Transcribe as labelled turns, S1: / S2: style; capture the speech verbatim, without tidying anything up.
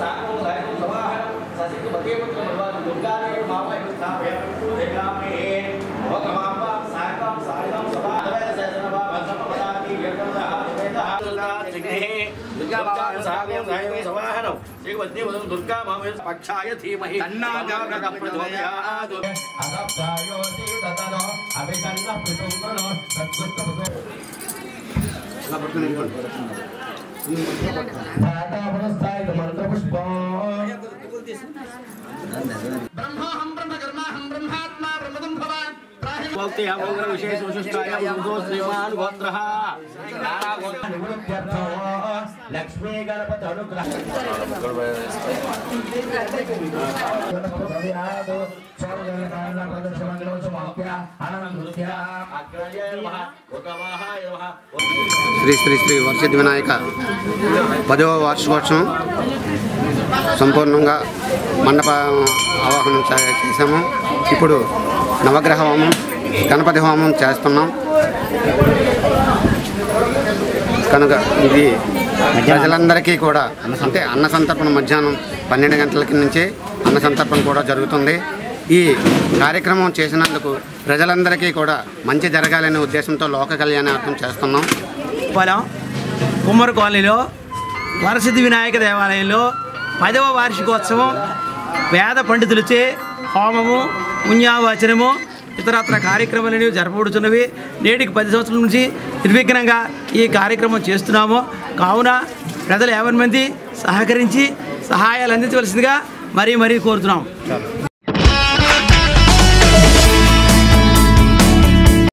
S1: दुर्गा पक्षाय धीमहि विशेष लक्ष्मी गणपति अनुग्रह
S2: श्री श्री श्री वर्षिद्ध विनायक पदव वार्षिकोत्सవం సంపూర్ణంగా మండప ఆవాహనం చేసాము. ఇప్పుడు నవగ్రహ హోమం గణపతి హోమం చేస్తున్నాం కనుక ఇది ప్రజలందరికీ కూడా అంటే అన్న సంతర్పణ మధ్యాహ్నం పన్నెండు గంటలకి నుంచి అన్న సంతర్పణ కూడా జరుగుతుంది. ఈ కార్యక్రమం చేసినందుకు ప్రజలందరికీ కూడా మంచి జరగాలనే ఉద్దేశంతో లోక కళ్యాణార్థం చేస్తున్నాం.
S3: కుమ్మరి కాలనీలో వరసిద్ధి వినాయక దేవాలయంలో పదవ వార్షికోత్సవం వేద పండితులచే హోమము పుణ్యావచనము ఇతరత్ర కార్యక్రమాలు జరపబడుతున్నవి. నేటికి పది సంవత్సరాల నుంచి నిర్విఘ్నంగా ఈ కార్యక్రమం చేస్తున్నాము. కావున ప్రజలు యాభై మంది సహకరించి సహాయాలు అందించవలసిందిగా మరీ మరీ కోరుతున్నాం.